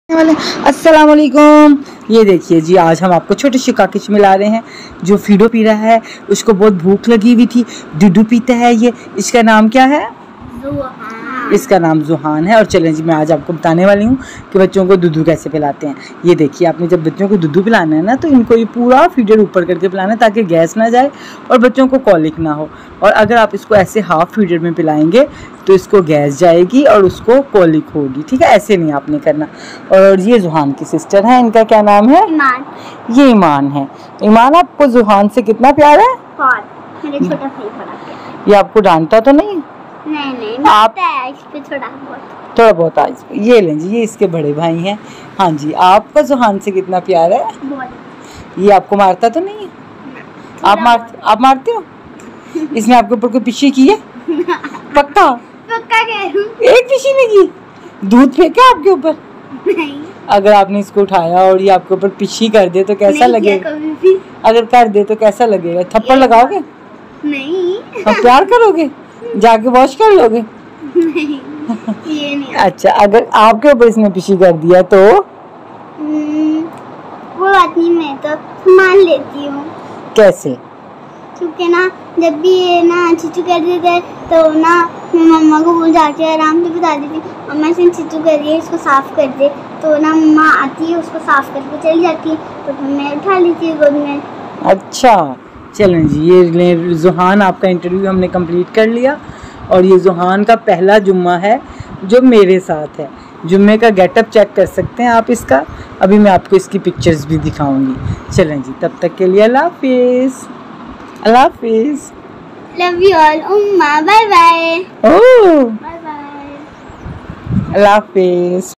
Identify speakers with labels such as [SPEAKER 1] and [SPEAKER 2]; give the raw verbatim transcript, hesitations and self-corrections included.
[SPEAKER 1] वाले अस्सलाम वालेकुम। ये देखिए जी, आज हम आपको छोटे से काकिच मिला रहे हैं जो फीडो पी रहा है। उसको बहुत भूख लगी हुई थी, दूधू पीता है ये। इसका नाम क्या है? इसका नाम जुहान है। और चलें जी, मैं आज आपको बताने वाली हूँ कि बच्चों को दूधू कैसे पिलाते हैं। ये देखिए, आपने जब बच्चों को दूधू पिलाना है ना, तो इनको ये पूरा फीडर ऊपर करके पिलाना है ताकि गैस ना जाए और बच्चों को कॉलिक ना हो। और अगर आप इसको ऐसे हाफ फीडर में पिलाएंगे तो इसको गैस जाएगी और उसको कॉलिक होगी। ठीक है, ऐसे नहीं आपने करना। और ये जुहान की सिस्टर है, इनका क्या नाम है?
[SPEAKER 2] ईमान।
[SPEAKER 1] ये ईमान है। ईमान, आपको जुहान से कितना प्यार है?
[SPEAKER 2] बहुत। मेरे छोटा भाई बड़ा प्यार।
[SPEAKER 1] ये आपको डांटता तो नहीं?
[SPEAKER 2] नहीं नहीं,
[SPEAKER 1] आप
[SPEAKER 2] है इस पे थोड़ा बहुत
[SPEAKER 1] थोड़ा बहुत आज। ये लें जी, ये इसके बड़े भाई हैं। हाँ जी, आपका जुहान से कितना प्यार है?
[SPEAKER 2] बहुत।
[SPEAKER 1] ये आपको मारता तो नहीं है? आप मार आप मारते हो? इसने आपके ऊपर कोई पिशी की है? पक्का
[SPEAKER 2] पक्का कह रही हूं।
[SPEAKER 1] एक पिशी नहीं की? दूध फेंका आपके ऊपर?
[SPEAKER 2] नहीं।
[SPEAKER 1] अगर आपने इसको उठाया और ये आपके ऊपर पिशी कर दे तो कैसा लगेगा?
[SPEAKER 2] कभी भी
[SPEAKER 1] अगर कर दे तो कैसा लगेगा? थप्पड़ लगाओगे?
[SPEAKER 2] नहीं।
[SPEAKER 1] और प्यार करोगे? जाके वॉश कर लोगे?
[SPEAKER 2] नहीं, ये नहीं।
[SPEAKER 1] अच्छा, अगर आपके ऊपर इसने पिशी कर दिया तो?
[SPEAKER 2] हम्म, वो बात नहीं, मैं तो मान लेती हूँ।
[SPEAKER 1] कैसे?
[SPEAKER 2] क्योंकि ना जब भी ये ना चिचू कर देते हैं तो ना मैं मम्मा को बोल जाके आराम से बता देती हूँ, मम्मा से चिचू कर रही है, इसको साफ कर दे। तो ना मम्मा आती है, उसको साफ करके चली जाती है, तो फिर मैं उठा लेती हूँ गोद में।
[SPEAKER 1] अच्छा, चलें जी, ये जुहान आपका इंटरव्यू हमने कंप्लीट कर लिया। और ये जुहान का पहला जुम्मा है जो मेरे साथ है। जुम्मे का गेटअप चेक कर सकते हैं आप इसका। अभी मैं आपको इसकी पिक्चर्स भी दिखाऊंगी। चलें जी, तब तक के लिए अल्लाह हाफिज़। अल्लाह हाफिज़।
[SPEAKER 2] लव यू ऑल उम्मा, bye bye.
[SPEAKER 1] Oh,
[SPEAKER 2] bye bye.
[SPEAKER 1] अल्लाह हाफिज़।